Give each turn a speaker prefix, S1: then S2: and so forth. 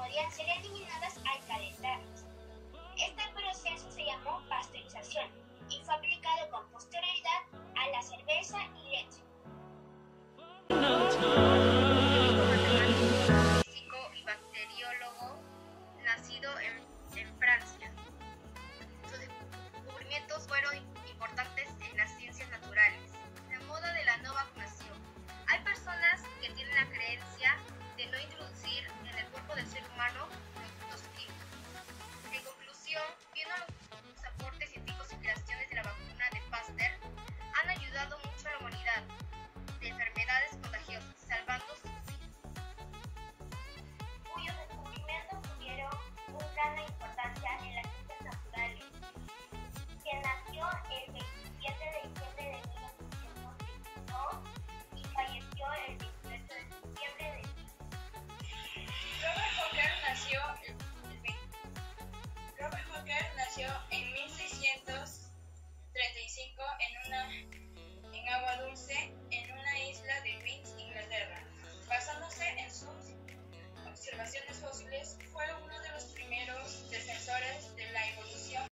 S1: podían ser eliminadas al calentarlas. Este proceso se llamó pasteurización y fue aplicado con posterioridad a la cerveza y leche.
S2: Físico y bacteriólogo nacido en Francia. Sus descubrimientos fueron importantes en las ciencias naturales. La moda de la no vacunación. Hay personas que tienen la creencia de no introducir en el cuerpo del ser humano productos químicos. En conclusión, viendo los aportes científicos y creaciones de la vacuna de Pasteur, han ayudado mucho a la humanidad de enfermedades contagiosas, salvando sus vidas.
S1: Cuyos descubrimientos tuvieron una gran importancia en las ciencias naturales, quien nació el 27 de diciembre de 1922 y falleció el 28 de diciembre de 1922.
S3: Robert Hooker nació en 1635 en Agua Dulce, en una isla de Queens, Inglaterra. Basándose en sus observaciones fósiles, fue uno de los primeros defensores